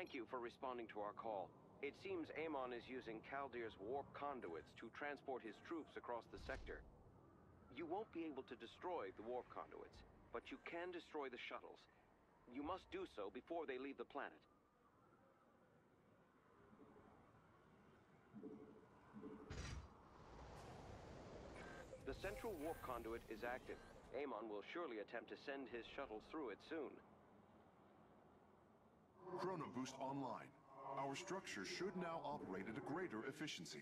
Thank you for responding to our call. It seems Amon is using Kaldir's warp conduits to transport his troops across the sector. You won't be able to destroy the warp conduits, but you can destroy the shuttles. You must do so before they leave the planet. The central warp conduit is active. Amon will surely attempt to send his shuttles through it soon. Chrono Boost online. Our structure should now operate at a greater efficiency.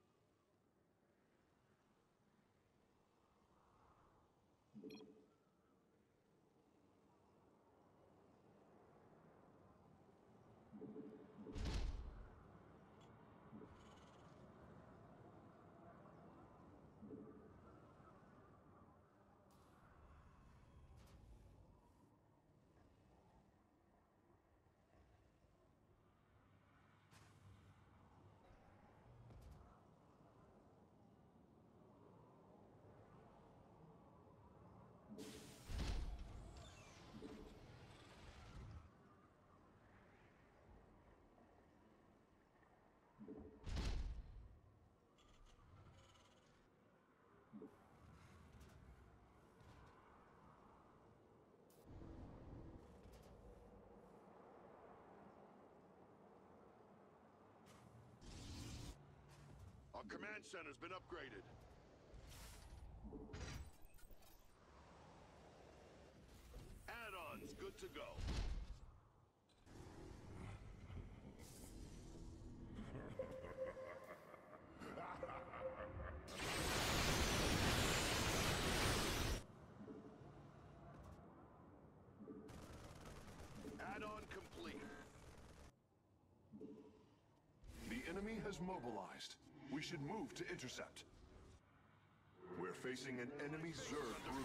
Our command center's been upgraded. Add-ons good to go. Add-on complete. The enemy has mobilized. We should move to intercept. We're facing an enemy Zerg brood.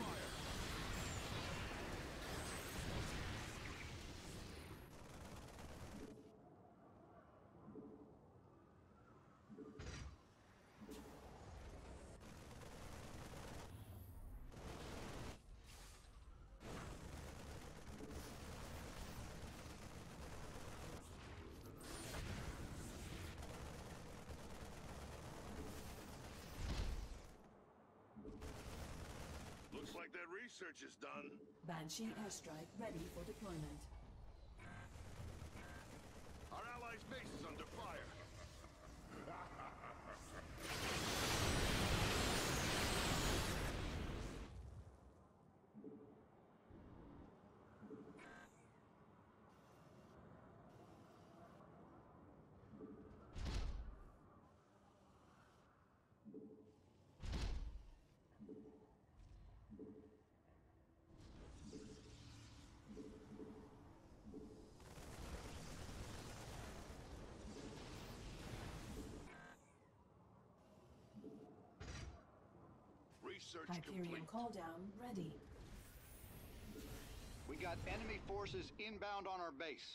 Looks like that research is done. Banshee airstrike ready for deployment. Our allies' base is under fire. Research Hyperion complete. call down ready. We got enemy forces inbound on our base.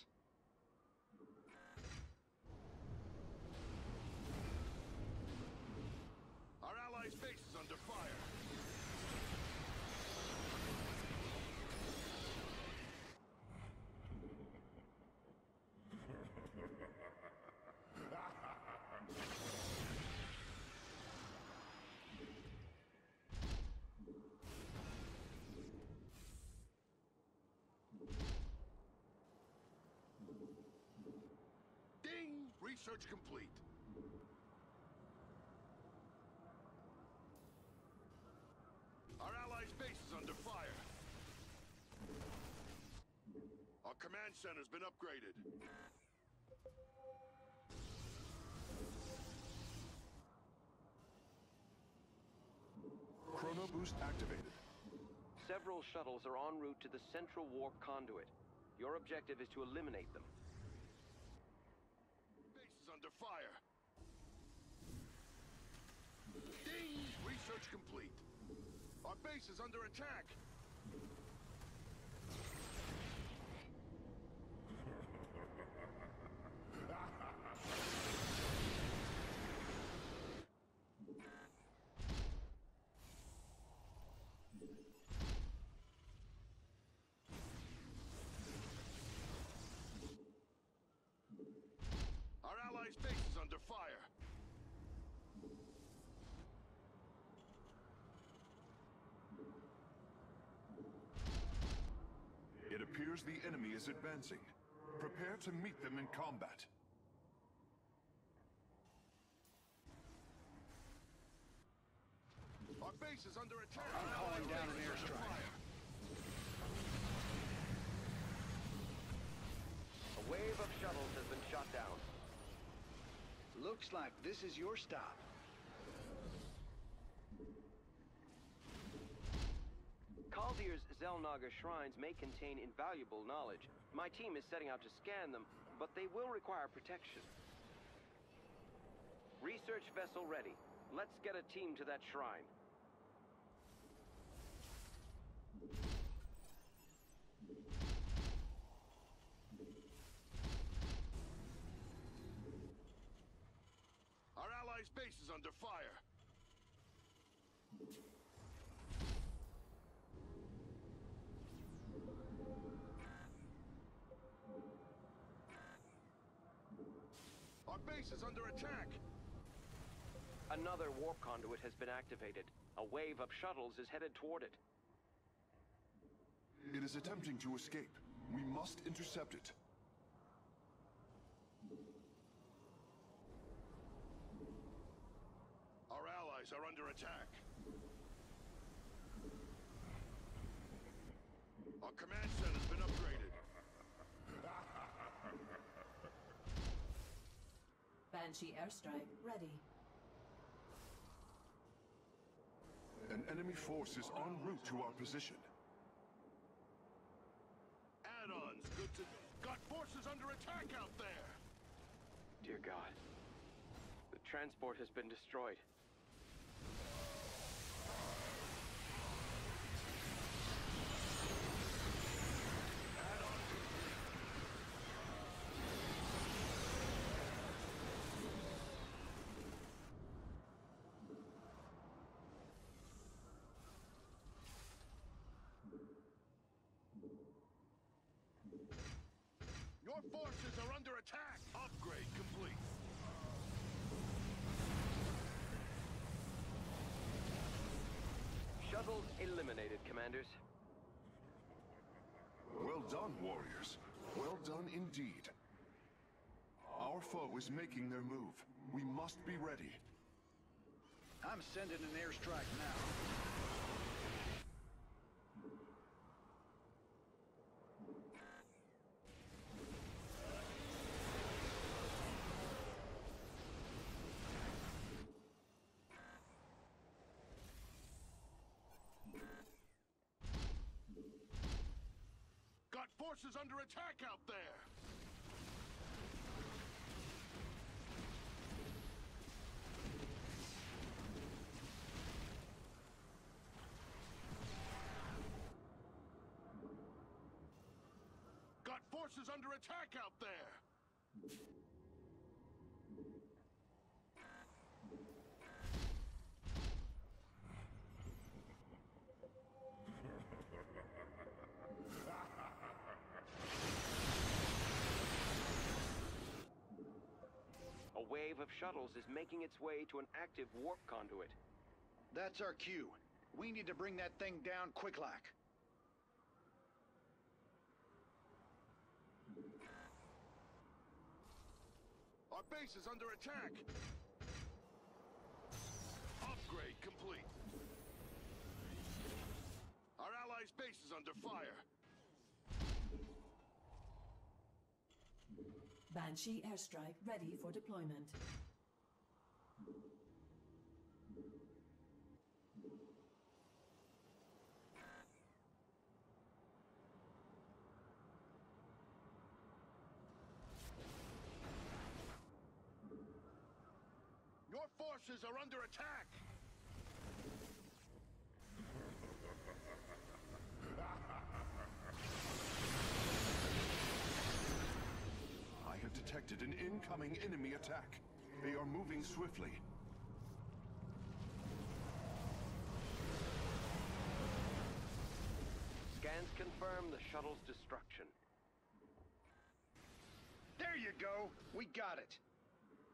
Our allies' base is under fire. Ding! Research complete. Our allies' base is under fire. Our command center's been upgraded. Chrono Boost activated. Several shuttles are en route to the central warp conduit. Your objective is to eliminate them. Base is under fire. Ding! Research complete. Our base is under attack. allies' base is under fire. It appears the enemy is advancing. Prepare to meet them in combat. Our base is under attack. I'm calling down an airstrike. A wave of shuttles has been shot down. Looks like this is your stop. Kaldyr's Xel'Naga shrines may contain invaluable knowledge. My team is setting out to scan them, but they will require protection. Research vessel ready. Let's get a team to that shrine. Our allies' base is under fire. Our base is under attack. Another warp conduit has been activated. A wave of shuttles is headed toward it. It is attempting to escape. We must intercept it. Our allies are under attack. Our command center's been upgraded. Banshee airstrike ready. An enemy force is en route to our position. Add-ons, good to... Got forces under attack out there! Dear God. The transport has been destroyed. Your forces are under attack! Upgrade complete. Shuttles eliminated, commanders. Well done, warriors. Well done indeed. Our foe is making their move. We must be ready. I'm sending an airstrike now. Got forces under attack out there! Got forces under attack out there! A wave of shuttles is making its way to an active warp conduit. That's our cue. We need to bring that thing down quick-like. Our base is under attack! Upgrade complete. Our allies' base is under fire. Banshee airstrike ready for deployment. Your forces are under attack! I have detected an incoming enemy attack. They are moving swiftly. Scans confirm the shuttle's destruction. There you go! We got it!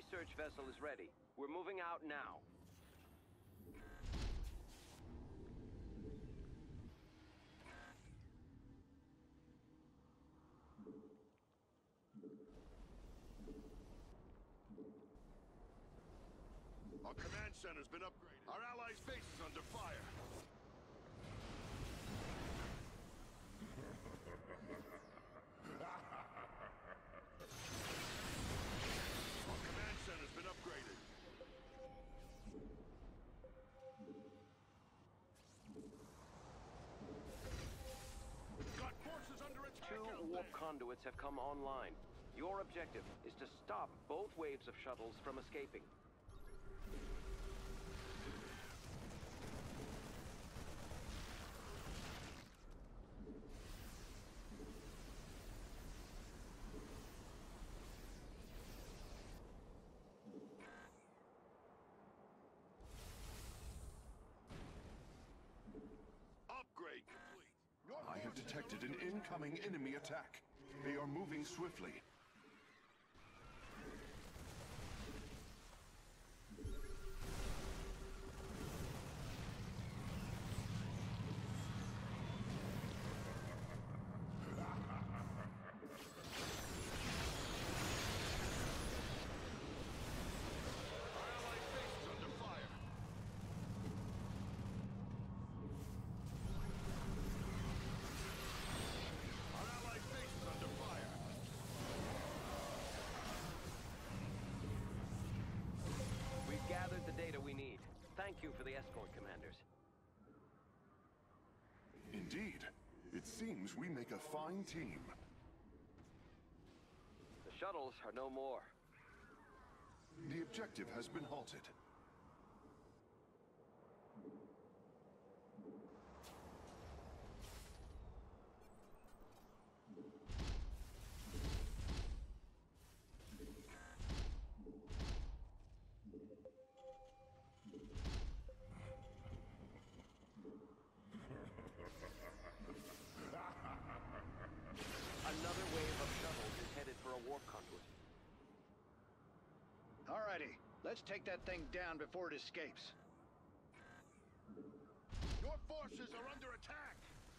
research vessel is ready. We're moving out now. Our command center's been upgraded. Our allies' base is under fire. Our command center's been upgraded. Got forces under attack Two out warp there. conduits have come online. Your objective is to stop both waves of shuttles from escaping. Upgrade complete. Your I have forces detected are an under incoming enemy attack. They are moving swiftly. Our allies' base is under fire. Our allies' base is under fire. We've gathered the data we need. Thank you for the escort, commanders. Indeed. It seems we make a fine team. The shuttles are no more. The objective has been halted. Another wave of shuttles is headed for a warp conduit. Alrighty, let's take that thing down before it escapes. Your forces are under attack.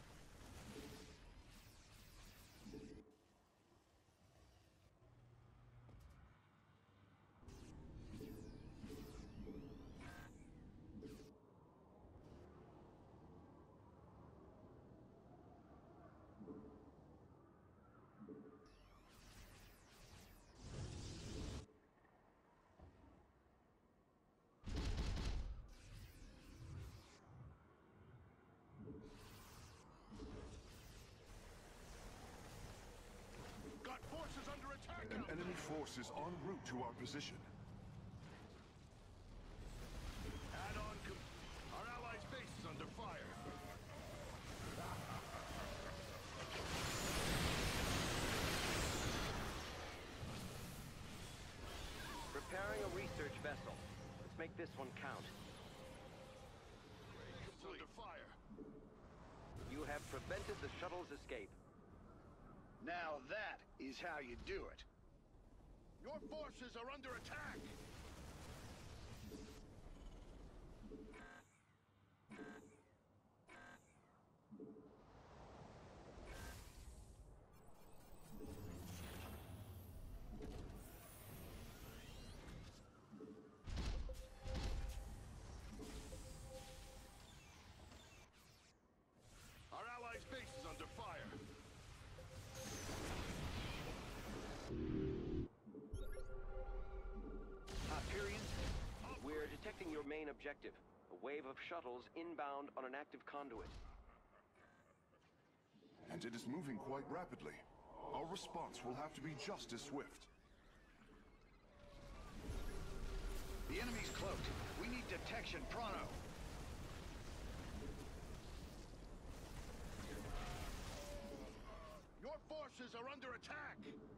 Got forces under attack An out enemy there. force is en route to our position. Add-on complete. Our allies' base is under fire. Preparing a research vessel. Let's make this one count. It's under fire. You have prevented the shuttle's escape. Now that is how you do it. Your forces are under attack. Our allies' base is under fire. Hyperion, We're detecting your main objective. A wave of shuttles inbound on an active conduit. And it is moving quite rapidly. Our response will have to be just as swift. the enemy's cloaked. We need detection pronto. Your forces are under attack.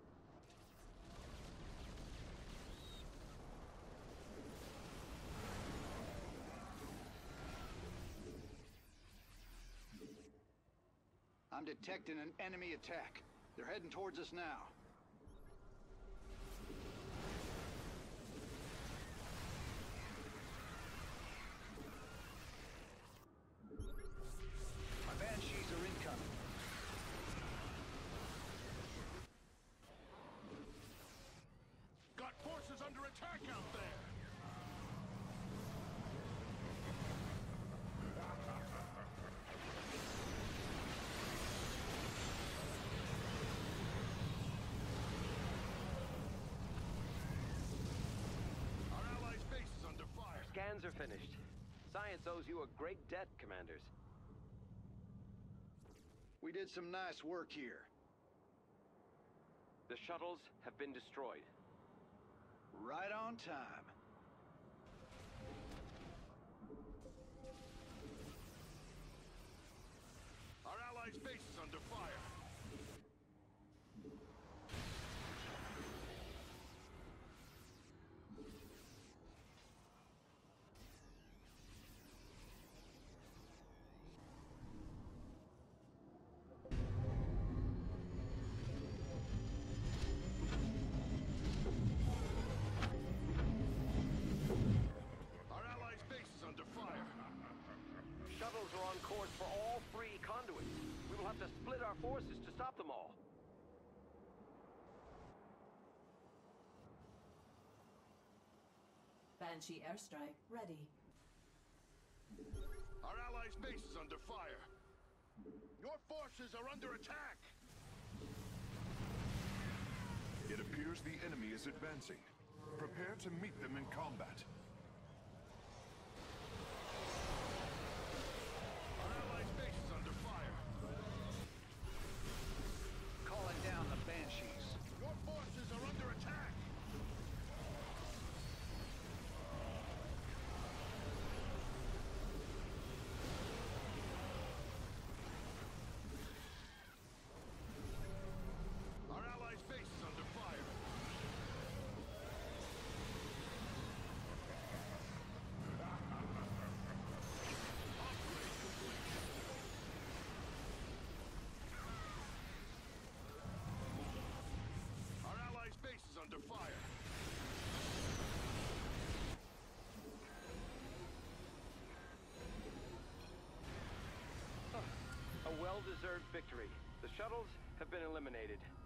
I'm detecting an enemy attack. They're heading towards us now. scans are finished. Science owes you a great debt, Commanders. We did some nice work here. The shuttles have been destroyed. Right on time. Our allies' base is under fire. Our allies' base is under fire. Shuttles are on course for all 3 conduits. We will have to split our forces to stop them all. Banshee airstrike ready. Our allies' base is under fire. Your forces are under attack. It appears the enemy is advancing. Prepare to meet them in combat. Our allies' base is under fire. Calling down the Banshees. Your forces are under attack. Our allies' base is under fire. Upgrade complete. Our allies' base is under fire. A well-deserved victory. The shuttles have been eliminated.